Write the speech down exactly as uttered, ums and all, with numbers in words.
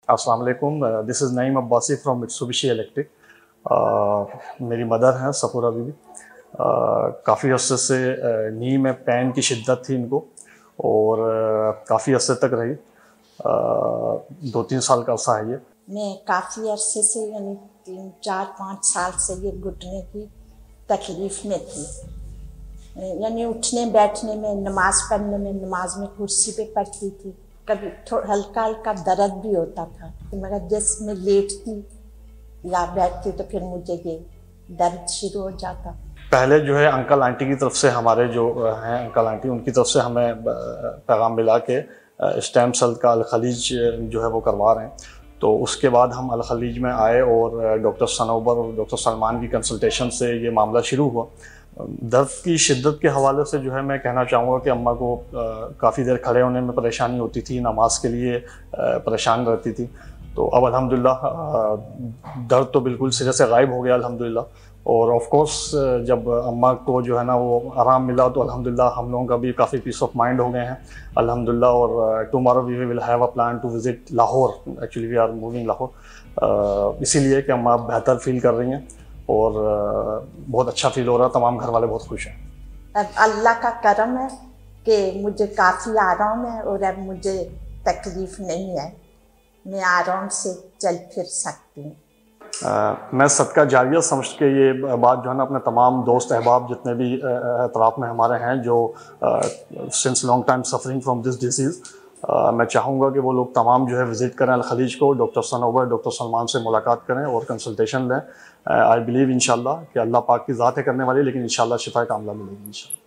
अस्सलाम वालेकुम, this is Naeem Abbasi from Mitsubishi Electric. मेरी मदर हैं सफूरा बीबी। काफ़ी अरसे से नी में पेन की शिद्दत थी इनको और काफ़ी अरसे तक रही। uh, दो तीन साल का अरसा है ये। मैं काफ़ी अरसे से यानी तीन चार पाँच साल से ये घुटने की तकलीफ़ में थी, यानी उठने बैठने में, नमाज़ पढ़ने में, नमाज में कुर्सी पे पढ़ती थी, कभी थोड़ा हल्का हल्का दर्द भी होता था, मगर जैसे मैं लेटती या बैठती तो फिर मुझे ये दर्द शुरू हो जाता। पहले जो है अंकल आंटी की तरफ से, हमारे जो हैं अंकल आंटी, उनकी तरफ से हमें पैगाम मिला के स्टेम सेल का अल खलीज जो है वो करवा रहे हैं। तो उसके बाद हम अल खलीज में आए और डॉक्टर सनोबर और डॉक्टर सलमान की कंसल्टेशन से ये मामला शुरू हुआ। दर्द की शिद्दत के हवाले से जो है मैं कहना चाहूँगा कि अम्मा को काफ़ी देर खड़े होने में परेशानी होती थी, नमाज के लिए परेशान रहती थी। तो अब अल्हम्दुलिल्लाह दर्द तो बिल्कुल सिरे से गायब हो गया अल्हम्दुलिल्लाह। और ऑफ कोर्स जब अम्मा को जो है ना वो आराम मिला तो अल्हम्दुलिल्लाह हम लोगों का भी काफ़ी पीस ऑफ माइंड हो गए हैं अल्हम्दुलिल्लाह। और tomorrow we will have a plan to visit Lahore. Actually we are moving Lahore, इसीलिए कि अम्मा बेहतर फील कर रही हैं और बहुत अच्छा फील हो रहा है। तमाम घर वाले बहुत खुश हैं। अब अल्लाह का करम है कि मुझे काफ़ी आराम है और अब मुझे तकलीफ़ नहीं है, मैं आराम से चल फिर सकती हूँ। मैं सदका जारिया समझ के ये बात जो है ना अपने तमाम दोस्त अहबाब जितने भी अतराफ़ में हमारे हैं जो since long time suffering from this disease, मैं चाहूँगा कि वो लोग तमाम जो है विज़िट करें अल खलीज को, डॉक्टर सनोबर, डॉक्टर सलमान से मुलाकात करें और कंसल्टेशन लें। आई बिलीव इंशाल्लाह कि अल्लाह पाक की ज़ात है करने वाली, लेकिन इंशाल्लाह शिफा कामला मिलेगी इंशाल्लाह।